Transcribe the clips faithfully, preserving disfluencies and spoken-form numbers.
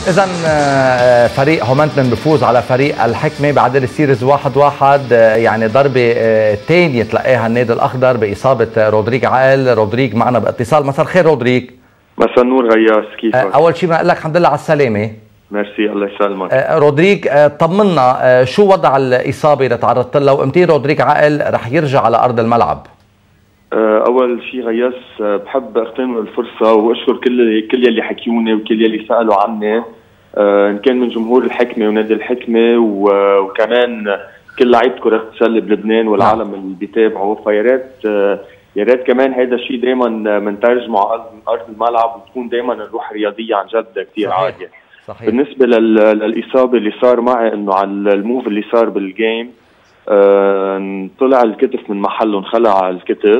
إذا فريق هومنتن بفوز على فريق الحكمة بعدل السيريز واحد واحد، يعني ضربة ثانية تلقاها النادي الأخضر بإصابة رودريج عقل. رودريج معنا باتصال. مساء الخير رودريج. مساء النور غياس، كيفك؟ أول شيء بدي أقول لك الحمد لله على السلامة. ميرسي، الله يسلمك. رودريج طمنا، شو وضع الإصابة اللي تعرضت لها وإمتى رودريج عقل رح يرجع على أرض الملعب؟ اول شيء غياس بحب اغتنم الفرصه واشكر كل كل يلي حكيوني وكل يلي سالوا عني، ان كان من جمهور الحكمه ونادي الحكمه وكمان كل لعيبه كره السله بلبنان والعالم اللي بيتابعوا. فيا ريت يا ريت كمان هذا الشيء دائما بنترجمه على ارض الملعب وتكون دائما الروح الرياضيه عن جد كثير عاليه. صحيح. بالنسبه للاصابه اللي صار معي، انه على الموف اللي صار بالجيم آه طلع الكتف من محله، انخلع الكتف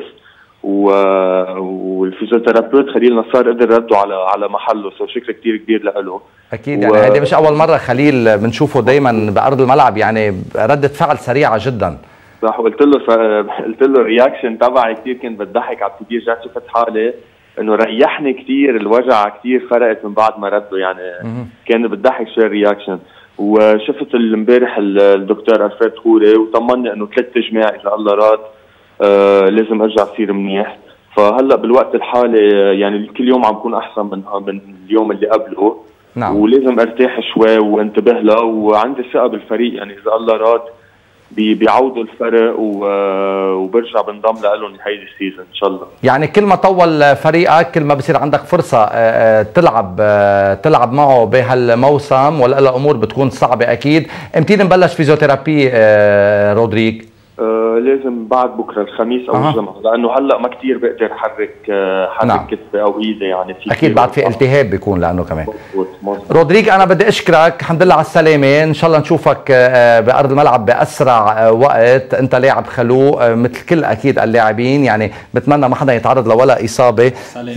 والفيزيوثيرابيوت خليل نصار قدر رده على على محله، سو شكر كثير كبير له. اكيد يعني هيدي مش اول مره خليل بنشوفه دائما بارض الملعب، يعني رده فعل سريعه جدا. صح، وقلت له ف... قلت له الرياكشن تبعي كثير كان بتضحك على التي في، رجعت شفت حالي انه ريحني كثير، الوجع كثير فرقت من بعد ما رده، يعني كان بتضحك شوي الرياكشن. وشفت امبارح الدكتور الفريد خوري وطمني انه ثلاث تجميع اذا الله راد آه لازم ارجع اصير منيح. فهلا بالوقت الحالي يعني كل يوم عم بكون احسن من من اليوم اللي قبله. نعم. ولازم ارتاح شوي وانتبه له، وعندي ثقه بالفريق، يعني اذا الله راد بيعوضوا الفرق وبرجع بنضم لهم هيدي السيزون ان شاء الله. يعني كل ما طول فريقك كل ما بصير عندك فرصه تلعب تلعب معه بهالموسم، ولا الامور بتكون صعبه اكيد. امتى نبلش فيزيوثيرابي رودريج؟ آه لازم بعد بكره الخميس او أه. الجمعه، لانه هلا ما كثير بقدر حرك حرك نعم. كتفي او ايدي، يعني في اكيد بعد في التهاب بيكون لانه كمان. مزبوط مزبوط. رودريج انا بدي اشكرك، الحمد لله على السلامه، ان شاء الله نشوفك بارض الملعب باسرع وقت. انت لاعب خلوق مثل كل اكيد اللاعبين، يعني بتمنى ما حدا يتعرض لولا اصابه.